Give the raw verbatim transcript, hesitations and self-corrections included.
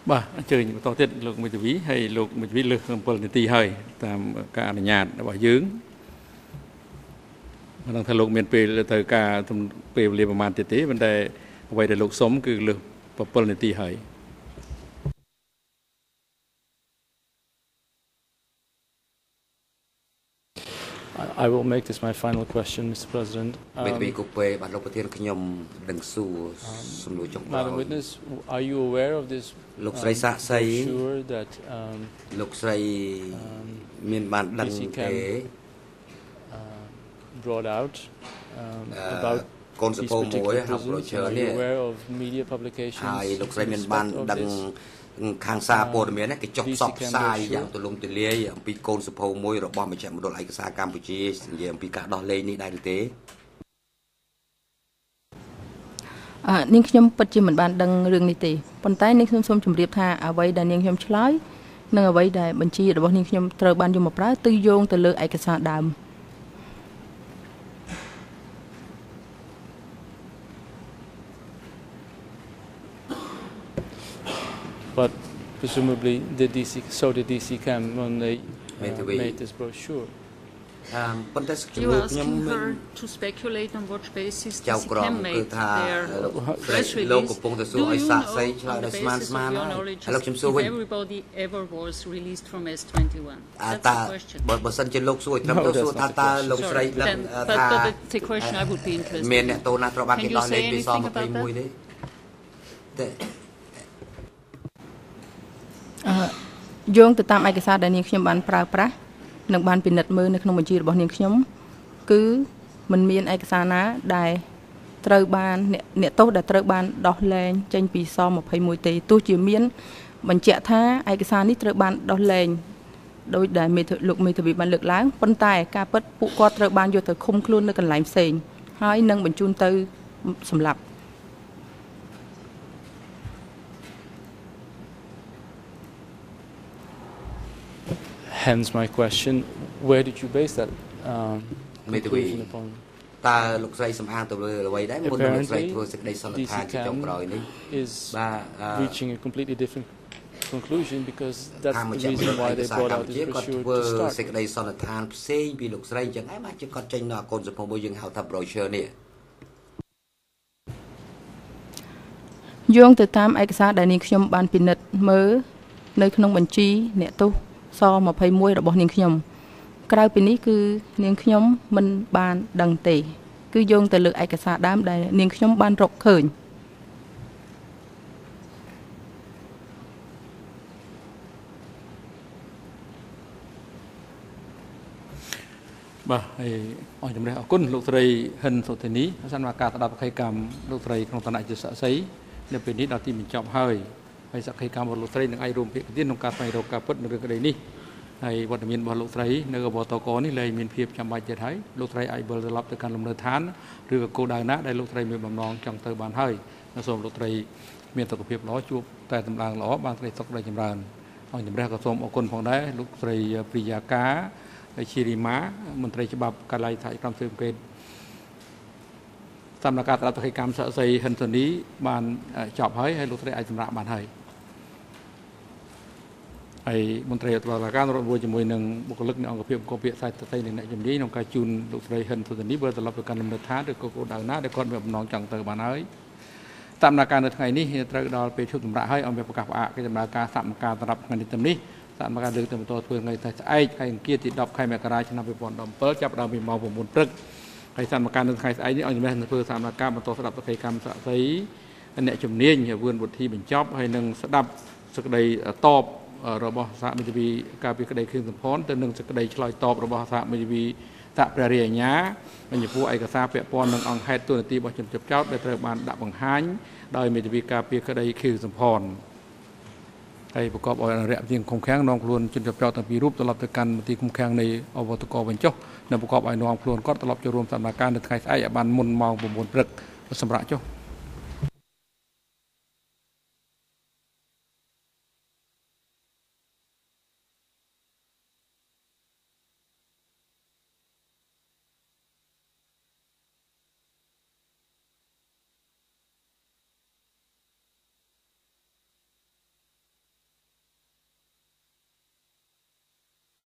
Bà chơi những tàu tiết lục một ví hay lục một ví lực hơn tì hơi tạm cả nhà bảo dưỡng đang thay lục miền Tây từ cả thùng Tây liên bang man tiết tế vấn đề vậy để lục sống cứ lực bờ tì hơi. I will make this my final question, Mister President. Um, um, Madam Witness, are you aware of this um, brochure that um, um, D C Cam uh, brought out um, about these particular prisons? Are you aware of media publications? Khang xa bồ miền cái chọc sọc sai dạng tụi lùng tụi lia pi côn sụp hồ môi rồi bom một trận một đội lại cái xa Campuchia giờ pi cả đo lên đi đại thực tế. À, nhưng khi bật chỉ mình bàn đăng rừng này thì, phần tay nhưng xôm chấm điệp tha ở vậy đàn nhưng khi chói, nhưng ở vậy đại bản chi rồi bọn nhưng khi trời ban dùng một trái tư dông từ lưỡi ai cái xa đàm. But presumably, the D C, so the D C Cam when they uh, made this brochure. Um, you asking her to speculate on what basis D C Cam made their press release? Do you know, on the basis of your knowledge, if everybody ever was released from S twenty-one? That's the question. No, that's not the Sorry, then, but, but the question I would be interested in. Can you say anything about that? Dương từ tam ai cái sao đại niên khiêm bán prao prá, nâng bán pin nật mơ nâng nông chiរបស់នាងខ្ញុំគឺមិនមានឯកសារណាដែលត្រូវបានអ្នកទោសដែលត្រូវបានដោះលែងចេញពីស-ยี่สิบเอ็ดទេទោះជាមានបញ្ជាក់ថាឯកសារនេះត្រូវបានដោះលែងដោយដែលមេលោកមេធាវីបានលើកឡើងប៉ុន្តែការពិតពួកគាត់ត្រូវបានយកទៅឃុំខ្លួននៅកន្លែងផ្សេងហើយនឹងបញ្ជូនទៅសម្លាប់ Hence my question, where did you base that um, conclusion upon? Apparently, D C Cam is reaching a completely different conclusion because that's the reason why they brought out this brochure to start. យោងទៅតាមឯកសារដែលនាងខ្ញុំបានពិនិត្យមើលនៅក្នុងបញ្ជីអ្នកទោស ស-ยี่สิบเอ็ด របស់នាងខ្ញុំក្រៅពីនេះគឺនាងខ្ញុំមិនបានដឹងទេគឺយោងទៅលើឯកសារដើមដែលនាងខ្ញុំបានរកឃើញបាទហើយអរជំរាបអរគុណលោកស្រីហិនសុធិនីសិនមកការស្ដាប់កិច្ចកម្មលោកស្រីក្នុងឋានៈជាសាក្សីនៅពេលនេះដល់ទីបញ្ចប់ហើយ ហើយសកម្មកម្មរបស់លោកស្រីនឹងអាចរួមភាគទៀតក្នុងការស្វែងរកការពិតនៅរឿងក្តីនេះហើយវត្តមានរបស់លោកស្រីនៅអបតកនេះលែងមានភាពចាំបាច់ទៀតហើយលោកស្រីអាចវិលត្រឡប់ទៅកាន់លំនៅឋានឬក៏គោលដៅណាដែលលោកស្រីមានបំណងចង់ទៅបានហើយសូមលោកស្រីមានសុខភាពល្អជួបតែតម្លើងល្អបានស្ដីសុខស្ដីចម្រើនអរជំរាបក៏សូមអរគុណផងដែរលោកស្រីព្រិយាកាជារីម៉ាមន្ត្រីច្បាប់កាល័យថាក្រុមស៊ើបអង្កេត តាមការត្រាស់កិច្ចកម្មសាក្សីហិនសូនីបានចប់ហើយហើយលោកស្រីអាចសម្រាប់បានហើយហើយមន្ត្រីអធិការការរួមជាមួយនឹងបុគ្គលិកនៃអង្គភាពអង្គភាពសាស្ត្រនៃអ្នកជំនាញក្នុងការជូនលោកស្រីហិនសូនីវិលត្រឡប់ទៅកាន់លំនៅឋានឬក៏គោលដៅណាដែលគាត់មានបំណងចង់ទៅបានហើយតាមការនៅថ្ងៃនេះត្រូវដល់ពេលឈប់សម្រាកហើយអង្គប្រកាសផ្អាកកិច្ចដំណើរការសកម្មភាពសម្រាប់ថ្ងៃនេះទៅនេះសកម្មភាពលើកទៅបន្តធ្វើថ្ងៃស្អែកខែអង្គារទី 10 ខែមករាឆ្នាំ 2017 ចាប់ផ្ដើមពីម៉ោង 9 ព្រឹក ហើយសកម្មភាពនៅថ្ងៃស្អែកនេះអង្គជំនះនឹងធ្វើសកម្មភាពបន្តស្ដាប់កិច្ចកម្មសាក្សីអ្នកជំនាញវឿនវុធីបញ្ចប់ហើយនឹងស្ដាប់សេចក្តីតបរបស់សហមេធាវីការពីក្តីគ្រឿងសម្ផនទៅនឹងសេចក្តីឆ្លើយតបរបស់សហមេធាវីតាព្រះរាជអាជ្ញាបញ្ញពូឯកសារពាក់ព័ន្ធនឹងអង្គហេតុទូនាទីរបស់ជនជាប់ចោតដែលត្រូវបានដាក់បង្ហាញដោយមេធាវីការពីក្តីគ្រឿងសម្ផនហើយប្រកបដោយអនុរិយជាងឃុំឃាំងនាំខ្លួនជនជាប់ចោតទាំងពីររូបត្រឡប់ទៅកាន់មន្ទីរឃុំឃាំងនៃអវតកវិញចុះនិងប្រកបដោយនាំខ្លួនគាត់ត្រឡប់ចូលរួមសកម្មភាពនៅថ្ងៃស្អែកឲ្យបានមុនម៉ោង 9 ព្រឹកសម្រាប់ចុះ